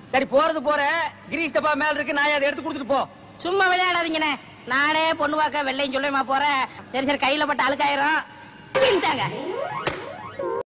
சரி போறது போற கிரீஷ் டப்பா மேல இருக்கு, நான் அதை எடுத்து கொடுத்துட்டு போ. சும்மா விளையாடாதீங்கண்ணே, நானே பொண்ணு பார்க்க வெள்ளையும் சொல்லுமா போறேன். சரி சரி, கையில பட்ட அழுக்காயிரும்.